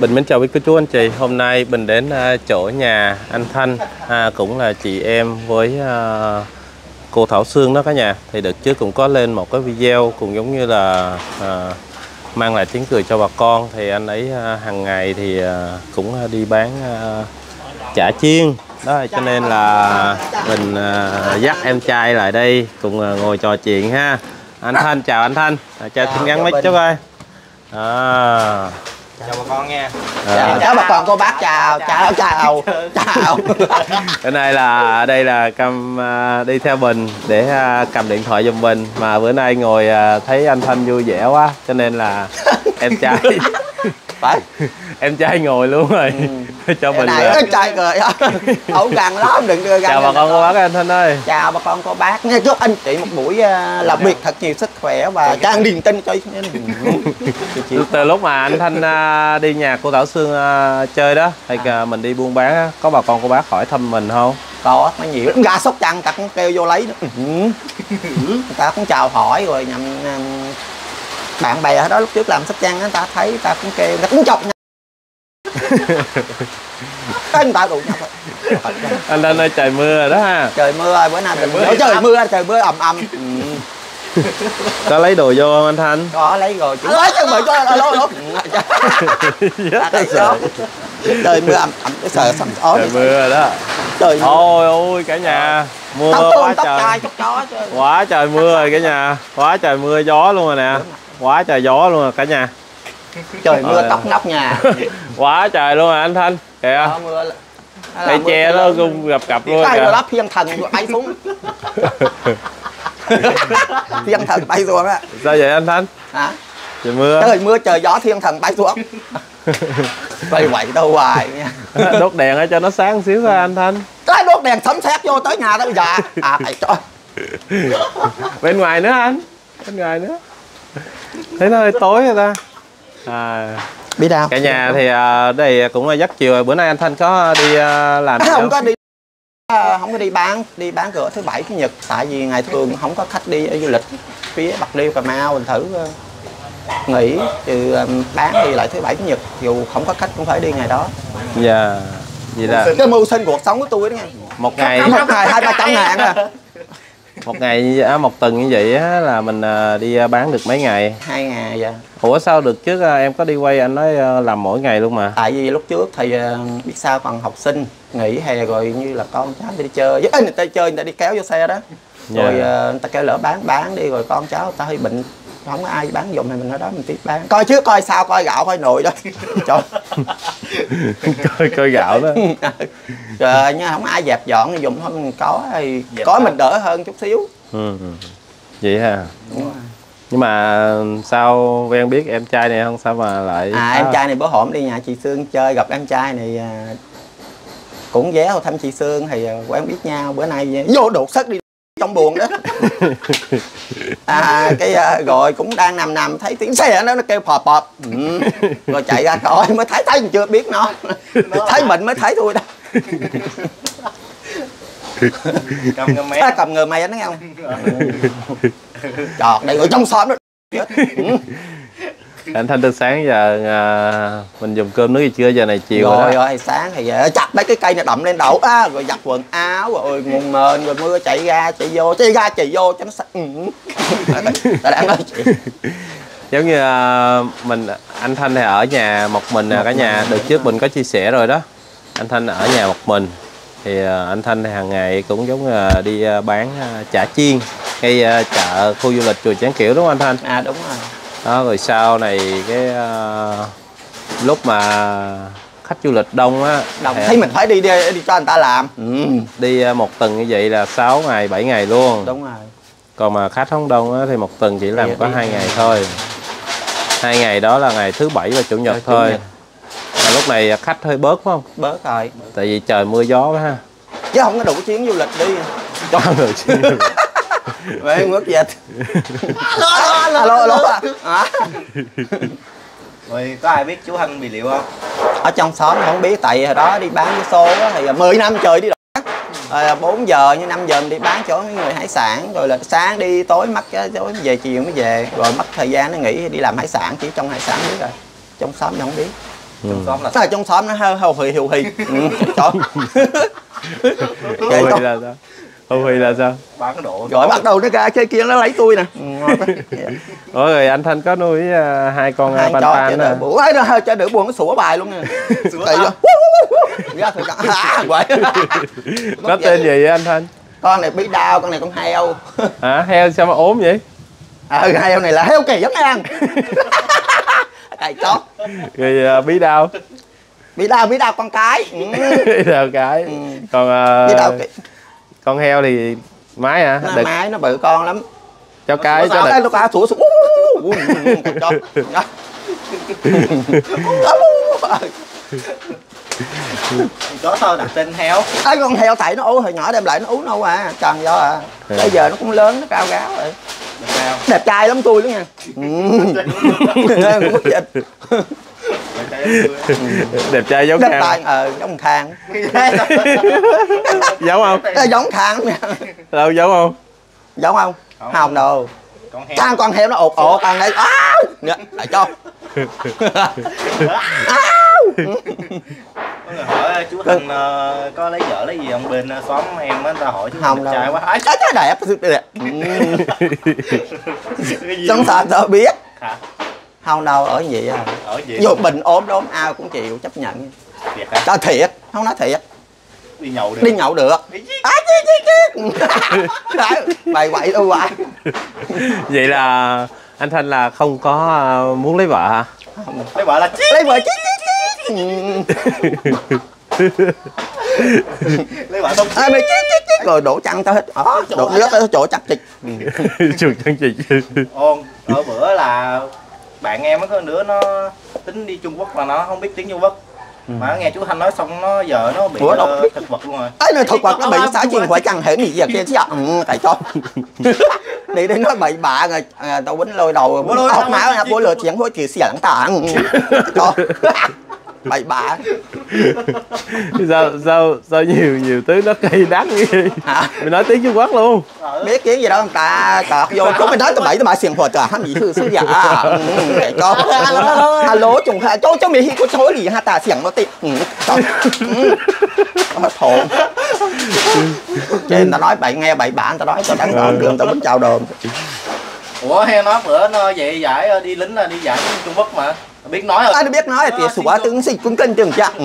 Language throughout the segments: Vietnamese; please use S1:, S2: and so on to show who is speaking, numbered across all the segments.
S1: Bình mến chào quý cô chú anh chị. Hôm nay Bình đến chỗ nhà anh Thanh, cũng là chị em với cô Thảo Sương đó cả nhà. Thì đợt trước cũng có lên một cái video cũng giống như là mang lại tiếng cười cho bà con. Thì anh ấy hàng ngày thì cũng đi bán chả chiên đó, cho nên là mình dắt em trai lại đây cùng ngồi trò chuyện ha. Anh Thanh, chào anh Thanh, cho xin gắn mic chút coi.
S2: Chào bà con nha.
S3: Chào bà con, cô bác, chào.
S1: Cái này là cầm đi theo Bình để cầm điện thoại giùm Bình, mà bữa nay ngồi thấy anh Thanh vui vẻ quá cho nên là em trai em trai ngồi luôn rồi. Cho Bình
S3: này em trai cười ẩu gần lắm, đừng đưa.
S1: Chào bà con cô bác anh Thanh ơi.
S3: Chào bà con cô bác, nghe chúc anh chị một buổi làm việc thật nhiều sức khỏe và trang niềm tin cho
S1: từ lúc mà anh Thanh đi nhà cô Thảo Sương chơi đó, thì mình đi buôn bán á, có bà con cô bác hỏi thăm mình không?
S3: Có, nó nhiều lắm, ra Sóc Trăng ta cũng kêu vô lấy nữa. Người ta cũng chào hỏi rồi nhằm bạn bè ở đó lúc trước làm Sóc Trăng, người ta thấy ta cũng kêu, người ta cũng chọc nhau. Người ta đụng nhau thôi.
S1: Anh Thanh ơi, trời mưa rồi đó ha.
S3: Trời mưa rồi, bữa nay trời mưa ầm ầm.
S1: Có lấy đồ vô không anh Thanh?
S3: Có lấy rồi, chỉ lấy cho mời cho lố. Trời mưa ầm ầm cái sợ sầm ói.
S1: Trời mưa rồi đó.
S3: Trời
S1: ôi ôi cả nhà, mưa quá trời. Quá trời mưa rồi cả nhà. Quá trời mưa gió luôn rồi nè. Quá trời gió luôn rồi cả nhà.
S3: Trời mưa tóc nóc nhà.
S1: Quá trời luôn rồi anh Thanh. Kìa. Cây tre nó rung gập gập luôn kìa.
S3: Đó thiên thần bay xuống. Thiên thần bay xuống á.
S1: Sao vậy anh Thanh?
S3: Hả?
S1: Trời mưa.
S3: Trời mưa trời gió thiên thần bay xuống. Quay quậy đâu hoài nha.
S1: Đốt đèn ở cho nó sáng xíu thôi anh Thanh.
S3: Cái đốt đèn sấm sét vô tới nhà tới giờ. Thầy trời.
S1: Bên ngoài nữa anh. Bên ngoài nữa. Thấy nó hơi tối rồi ta.
S3: Biết đâu.
S1: Cả nhà thì đây cũng là giấc chiều rồi. Bữa nay anh Thanh có đi làm
S3: không có đi. Không có đi bán cửa thứ bảy chủ nhật, tại vì ngày thường không có khách đi ở du lịch phía Bạc Liêu, Cà Mau, mình thử nghỉ trừ bán đi lại thứ bảy chủ nhật, dù không có khách cũng phải đi ngày đó.
S1: Dạ. Vậy là
S3: cái mưu sinh cuộc sống của tôi đó nha.
S1: Một ngày
S3: 200-300 ngàn à.
S1: Một ngày một tuần như vậy á, là mình đi bán được mấy ngày?
S3: 2 ngày vậy.
S1: Ủa sao được trước em có đi quay anh nói làm mỗi ngày luôn mà.
S3: Tại vì lúc trước thì biết sao, còn học sinh nghỉ hè rồi như là con cháu đi chơi với người ta chơi, người ta đi kéo vô xe đó. Rồi người ta kêu lỡ bán đi, rồi con cháu người ta hơi bệnh, không có ai bán giùm thì mình ở đó mình tiếp bán. Coi trước coi sau, coi gạo coi nồi đó.
S1: coi gạo đó.
S3: Trời nha, không ai dẹp dọn thì dùng thôi, mình có thì có mình đỡ hơn chút xíu.
S1: Vậy ha. Nhưng mà sao quen biết em trai này không, sao mà lại
S3: em trai này bữa hổm đi nhà chị Sương chơi, gặp em trai này cũng ghé thăm chị Sương thì quen biết nhau, bữa nay vô đột xuất đi trong buồng đó. Rồi cũng đang nằm thấy tiếng xe nó kêu phọp phọp. Rồi chạy ra coi mới thấy chưa biết nó thấy mình mới thấy thôi đó. Cầm ngờ mày anh thấy không? Trời, đây ở trong xóm đó.
S1: Anh Thanh từ sáng giờ mình dùng cơm nước gì chưa, giờ này chiều rồi đó.
S3: Rồi sáng thì chặt mấy cái cây này đậm lên đầu rồi giặt quần áo rồi nguồn mền, rồi mưa chạy ra chạy vô cho nó sạch. Đã nói chị.
S1: Giống như anh Thanh thì ở nhà một mình cả nhà. Đợt trước mình có chia sẻ rồi đó, anh Thanh ở nhà một mình thì anh Thanh thì hàng ngày cũng giống như đi bán chả chiên ngay chợ khu du lịch Chùa Tráng Kiểu, đúng không anh Thanh?
S3: Đúng rồi
S1: đó. Rồi sau này cái lúc mà khách du lịch đông á,
S3: thấy mình phải đi cho người ta làm.
S1: Đi một tuần như vậy là 6 ngày 7 ngày luôn.
S3: Đúng rồi.
S1: Còn mà khách không đông á, thì một tuần chỉ làm có 2 ngày thôi. 2 ngày đó là ngày thứ bảy và chủ nhật thôi. Lúc này khách hơi bớt phải không? Bớt rồi. Tại vì trời mưa gió quá ha.
S3: Chứ không có đủ chuyến du lịch đi.
S1: Có đủ chuyến du lịch.
S3: Vậy ngước dịch. Alo.
S2: Rồi có ai biết chú Hân bị liệu không?
S3: Ở trong xóm không biết, tại hồi đó đi bán với xô á thì 10 năm trời đi đổ. 4 giờ như 5 giờ mình đi bán chỗ mấy người hải sản, rồi là sáng đi tối mất tối về chiều mới về, rồi mất thời gian nó nghỉ đi làm hải sản, chỉ trong hải sản biết rồi. Trong xóm không biết.
S2: Trong xóm là
S3: ở trong xóm nó hơi hầu hì chó.
S1: Hù hì là sao? Hù hì là sao?
S2: bán độ
S3: Rồi bắt đầu nó ra chơi kia nó lấy tôi nè.
S1: Ủa rồi anh Thanh có nuôi hai con
S3: Hai
S1: pan
S3: chó
S1: pan nè.
S3: ấy nó hơi cho đỡ buồn nó sủa bài luôn nè. Kỳ vô. Ra thì quậy.
S1: Có tên gì vậy anh Thanh?
S3: Con này bí đao, con này con heo.
S1: Hả? Heo sao mà ốm vậy?
S3: Heo này là heo kỳ giống ăn. Cày chó.
S1: Rồi bí đao.
S3: Bí đao con cái.
S1: Bí đao cái. Còn
S3: Bí đao
S1: con heo thì mái hả?
S3: nó mái nó bự con lắm.
S1: Cho cái cho
S3: đây nó cá sủa sủa.
S2: chó thôi đặt tên heo.
S3: Ấy con heo tại nó hồi nhỏ đem lại nó uống đâu à, tròn do à. Bây giờ nó cũng lớn, nó cao gáo rồi. Đẹp trai lắm tôi luôn nha.
S1: Đẹp trai giống
S3: Đẹp
S1: Khang.
S3: trai giống Khang.
S1: Giống không?
S3: Giống Khang nha.
S1: Đâu giống không?
S3: Giống không? Không đâu.
S2: Con
S3: con heo nó ột con này lại cho.
S2: Có người hỏi chú Thành có lấy vợ lấy gì không, bên xóm em á, ta hỏi chú
S3: Không
S2: đẹp trai
S3: đâu.
S2: quá.
S3: Trời đẹp. Sống sao tao biết.
S2: Hả?
S3: Không đâu, ở gì à.
S2: Ở gì?
S3: Vô bệnh ốm đốm ao cũng chịu chấp nhận.
S2: Thiệt hả?
S3: Cho thiệt, không nói thiệt.
S2: Đi nhậu được.
S3: Đi nhậu được. Bày quậy đâu hoài.
S1: Vậy là anh Thanh là không có muốn lấy vợ hả?
S2: Lấy vợ là chí.
S3: Lấy vợ chí.
S2: Lấy vợ tông chí.
S3: Mày chí rồi đổ chăn tao hết. Đổ nước ở chỗ chắc chịch.
S1: Chuột chân chị.
S2: Ôn, ở bữa là bạn em có đứa nó tính đi Trung Quốc mà nó không biết tiếng Trung Quốc. Mà nghe chú Thanh nói xong nó giờ nó bị thực vật luôn rồi.
S3: Ấy này thực vật nó bị xã chiên khỏi chẳng hề gì giờ kia chứ ạ. Tại cho. Đi đến nói bậy bạ rồi tao quýnh lôi đầu ốc máu nha, bố lừa chuyện hối kỳ xỉa lắng tạng. Cho. Bậy bạ.
S1: Sao nhiều thứ nó cây đắng như vậy? Mình nói tiếng Trung Quốc luôn.
S3: Biết tiếng gì đâu, người ta cọt vô chúng mình nói tụi bậy tụi bạ xiềng phượt à, hắn gì thư sư giả. Để cho. Alo chúng cho mày hi có số gì ha ta xiềng nó tị. Thổ. Trên ta nói bậy nghe bậy bạ, ta nói cho đáng đòn đường ta muốn chào đồn.
S2: Ủa he nói bữa nó về giải đi lính là đi giải Trung Quốc mà. Biết nói rồi.
S3: Ai biết nói thì sủa tướng xịt cũng kinh chừng chắc.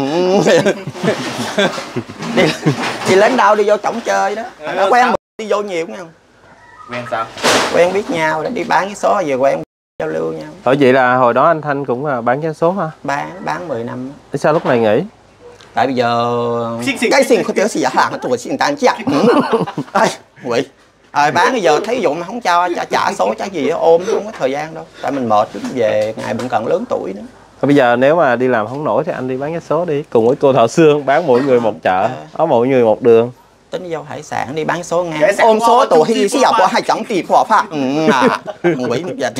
S3: Đi lên đâu đi vô trỏng chơi đó. Nó quen đi vô nhiều không?
S2: Quen sao?
S3: Quen biết nhau để đi bán cái số về quen giao lưu nhau.
S1: Hỏi vậy là hồi đó anh Thanh cũng bán vé số hả?
S3: Bán 10 năm.
S1: Thế sao lúc này nghỉ?
S3: Tại bây giờ cái xin có tiểu xì hàng tuổi xin tan chắc. Quỷ. Bán bây giờ thấy dụng không cho trả số trả gì ôm không có thời gian đâu. Tại mình mệt chút về ngày mình cần lớn tuổi nữa.
S1: Bây giờ nếu mà đi làm không nổi thì anh đi bán vé số đi. Cùng với cô Thảo Sương bán mỗi người một chợ, có mỗi người một đường.
S3: Tính vô hải sản đi bán số ngang. Ôm số tổ hi xí của 2 tỷ phò phạ. Quỷ nước dịch.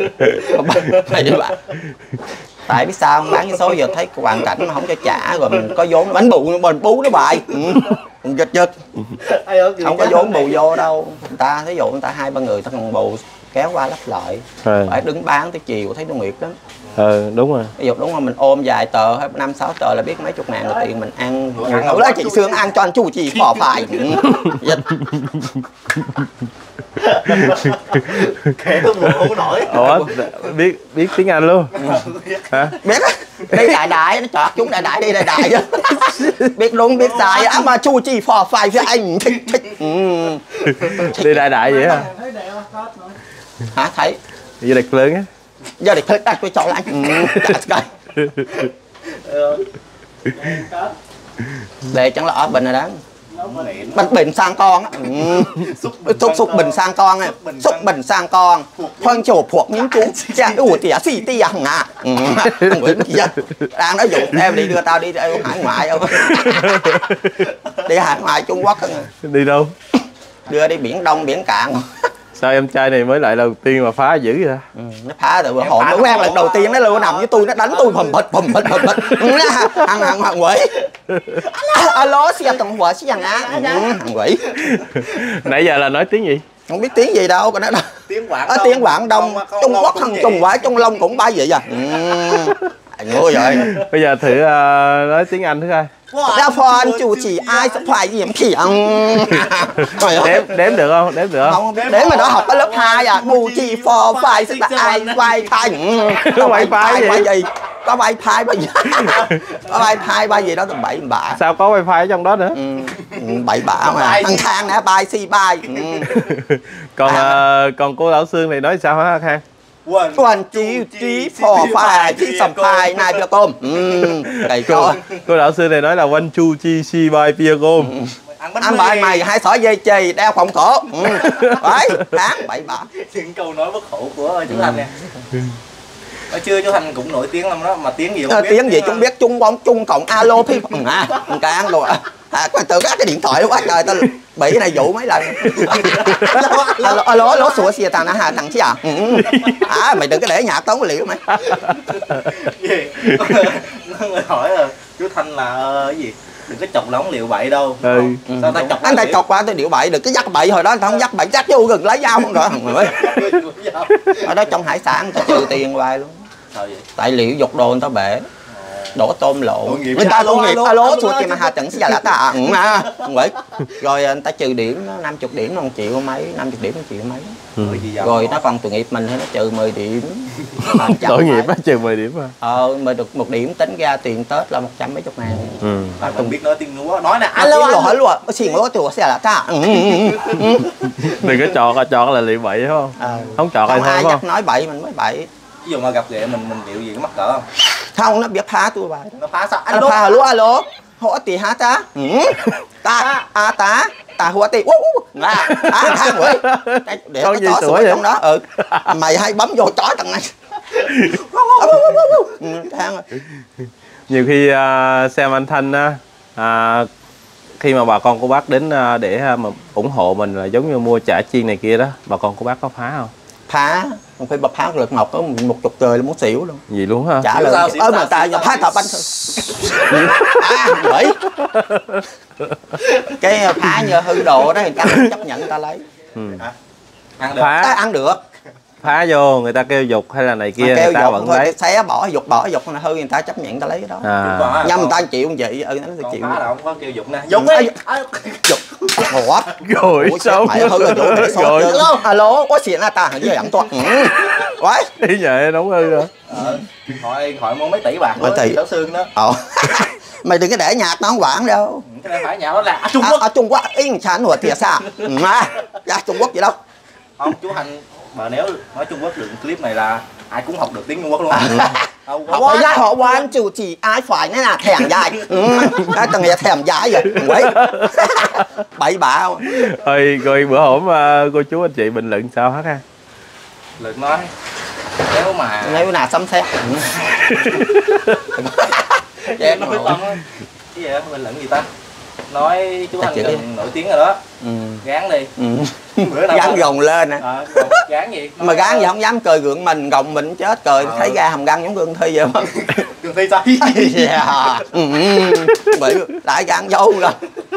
S3: Tại biết sao không, bán cái số giờ thấy hoàn cảnh mà không cho trả rồi mình có vốn bánh bú nó bài. Giật không có vốn bù vô đâu. Người ta thí dụ người ta 2-3 người ta còn bù kéo qua lắp lại. Phải đứng bán tới chiều thấy nó nguyệt lắm.
S1: Đúng rồi.
S3: Ví dụ đúng rồi mình ôm vài tờ hay 5-6 tờ là biết mấy chục ngàn rồi tiền mình ăn. Thử đó chị Sương ăn cho anh chu chỉ bỏ phải.
S2: Kể không nổi.
S1: Ủa, biết tiếng Anh luôn hả?
S3: Biết á, đi đại nó chọt chúng đại đi đại chứ. Biết đúng biết sai á mà chu chi phò phải với anh thích.
S1: Đi đại vậy hả?
S3: Hả thấy?
S1: Vậy đẹp lớn á.
S3: Giờ để thích tôi cho lại. Để chẳng là ở bình rồi đó. Bình sang con á. Xúc bình sang con á. Xúc bình sang con. Khoan chỗ phục những chú cha ủ tỉa xì tỉa hằng à. Đang nói dụ em đi đưa tao đi hải ngoại không. Đi hải ngoại Trung Quốc không.
S1: Đi đâu?
S3: Đưa đi biển Đông biển Cạn. Sao
S1: em trai này mới lại đầu tiên mà phá dữ vậy?
S3: Nó phá từ bữa hồn nó quen lần đầu tiên nó luôn nằm với tôi nó đánh tôi phầm phịch hàng quỷ. Alo xe tổng hòa xe hàng á hàng quỷ.
S1: Nãy giờ là nói tiếng gì?
S3: Không biết tiếng gì đâu, còn nó
S2: tiếng Quảng
S3: Đông. Tiếng Quảng Đông, Trung Quốc thằng Trung Quảng Trung Long cũng ba vậy à. Ngu rồi.
S1: Bây giờ thử nói tiếng Anh thứ hai.
S3: Đa phần chủ chỉ ai sẽ phải điểm khiển.
S1: Đếm được không? Đếm được không?
S3: Không biết đếm mà nó học ở lớp 2 à. Bù chỉ for phải sẽ là ai wifi.
S1: Có wifi gì?
S3: Có wifi bao giờ? Có wifi bao gì đó tầm 7 bả.
S1: Sao có wifi ở trong đó nữa?
S3: 7 bả mà. Thằng Khang nè, bài si bài.
S1: Còn cô Lão Sương thì nói sao hả Khang?
S3: One, two, three, four, five, six, seven, nine, bia tôm. Đầy cho.
S1: Cô Lão Sương này nói là one, two, three, si, bye, bia gôm.
S3: Ăn bài mày 2 sỏi dây chì đeo phòng cổ. Đấy, tháng 7 bả.
S2: Những câu nói bất hủ của chú Thành nè. Ở chưa chú Thành cũng nổi tiếng lắm đó, mà tiếng gì không biết.
S3: Tiếng gì chúng biết, Trung bóng, Trung cộng, alo, phi. Càng rồi. Tự các cái điện thoại quá trời tao bị cái này dụ mấy lần. Alo sủa xìa thằng hà thằng chứ à. Mày đừng có để nhạc tống liệu mày.
S2: Người hỏi là chú Thanh là cái gì? Đừng có chọc lóng liệu bậy đâu. Sao ta chọc?
S3: Anh ta chọc qua tôi điệu bậy, đừng có dắt bậy hồi đó anh ta không dắt bậy, dắt vô gần lấy dao không rồi. Ở đó trong hải sản người ta trừ tiền hoài luôn. Tại liệu dục đồ người ta bể. Đổ tôm lộ người ta công nghiệp alo chuột thì mà hà trận sẽ là ta vậy rồi người ta trừ điểm 50 điểm 1 triệu mấy 50 điểm 1 triệu mấy rồi nó còn tội nghiệp mình thì nó trừ 10 điểm
S1: tội nghiệp nó trừ 10 điểm
S3: mà được 1 điểm tính ra tiền Tết là 100 mấy chục ngàn.
S2: Bạn không biết nói tiếng Núa nói nè
S3: alo hỏi luôn có xin lỗi chuột sẽ là ta
S1: đừng có chọt là liệu bậy không không chọt ai thôi không
S3: nói bậy mình mới bậy.
S2: Ví dụ mà gặp ghệ mình liệu gì có mắc cỡ không?
S3: Không, nó biết phá tôi bài.
S2: Nó phá sao?
S3: Nó phá alo. Hỏi tỷ hả ta? Ta hùa tỷ. Thang rồi. Để nó chó sủa trong đó. Mày hay bấm vô chó thằng này. Thang rồi.
S1: Nhiều khi xem anh Thanh khi mà bà con cô bác đến để mà ủng hộ mình là giống như mua chả chiên này kia đó, bà con cô bác có phá không?
S3: Phá, không phải bà phá lượt ngọc có 10 trời là muốn xỉu luôn.
S1: Gì luôn hả?
S3: Trả lời mà ta phá tập anh bởi cái phá như hư đồ đó thì ta chấp nhận người ta lấy. Ăn được.
S1: Phá vô người ta kêu dục hay là này kia người ta vẫn lấy.
S3: Xé bỏ dục là hư người ta chấp nhận người ta lấy cái đó. Nhưng người ta chịu như vậy nó chịu.
S2: Phá là không có kêu dục nè. Dục đi.
S3: Dục. Ủa.
S1: Rồi sao?
S3: Mày hư rồi. Alo, có chuyện là ta hẳn với ẩm toan. Quái.
S1: Ý vậy đúng hư rồi.
S2: Hỏi mua mấy tỷ bạc của Lão Sương đó.
S3: Mày đừng có để nhạc nó không quản đâu.
S2: Cái này phải nhà đó là Trung Quốc.
S3: Ở Trung Quốc in chán hùa thiệt sao? Ra Trung Quốc gì đâu.
S2: Không, chú Hành mà nếu nói Trung Quốc được clip này là ai cũng học được tiếng Trung Quốc luôn.
S3: Họ quan chủ chỉ ai phải nên là thèm dài. Cái tầng này thèm dài rồi. Quấy. Bậy bạ.
S1: Rồi bữa hổm cô chú anh chị bình luận sao hết ha?
S2: Luận nói nếu
S3: nào xâm xét.
S2: Nói Tâm á. Cái gì đó bình luận gì ta? Nói chú Hành gần nổi tiếng rồi đó. Gán đi.
S3: Gán gồng lên nè.
S2: Gán gì?
S3: Mà gán gì không dám cười gượng mình, gồng mình chết cười thấy ra hàm răng giống Gương Thi vậy không?
S2: Gương Thi sao?
S3: Bị lại gán dâu rồi.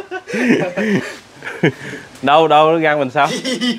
S1: Đâu nó gan mình sao?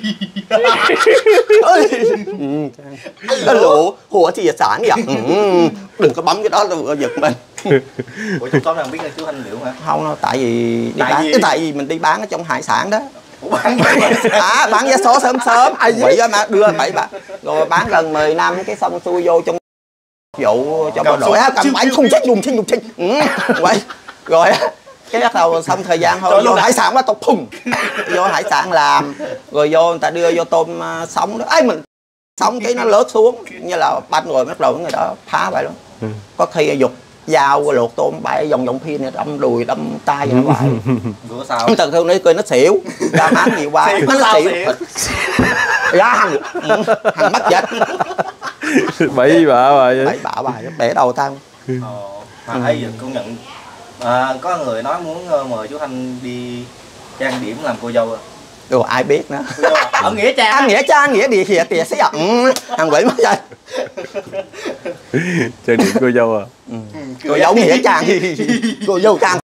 S3: Lụ hùa thì sản vậy. Đừng có bấm cái đó tôi giật mình.
S2: Ủa chú có đang biết là chú Thanh liệu hả?
S3: Không đâu, tại vì đi bán tại vì mình đi bán ở trong hải sản đó. Bán vé số sớm quỷ mà đưa bảy bạc rồi bán gần 10 năm cái xong xuôi vô trong vụ cho bộ đội cầm bãi không chết dùng chinh vậy rồi cái bắt đầu xong thời gian thôi vô hải sản quá tao thùng vô hải sản làm rồi vô người ta đưa vô tôm sống đó ấy mình sống cái nó lớt xuống như là banh rồi bắt đầu người đó phá vậy luôn. Có khi dục dao luộc tôm bay vòng pin này đâm đùi đâm tay vậy nó vậy.
S2: Bữa sao?
S3: Thường thường nó cười nó xỉu, ra bán nhiều quá, nó xỉu. Ra hàng mất dịch.
S1: Bậy bạ vậy.
S3: Bậy bạ bài bể đầu tao.
S2: Mà thấy công nhận có người nói muốn mời chú Thanh đi trang điểm làm cô dâu.
S3: Rồi ai biết nữa.
S2: Ở Nghĩa Trang.
S3: Anh Nghĩa Trang Nghĩa địa thiệt xí ạ. Thằng quỷ mất vậy.
S1: Trang điểm cô dâu à?
S3: Cô dâu Nghĩa Trang. Cô dâu Trang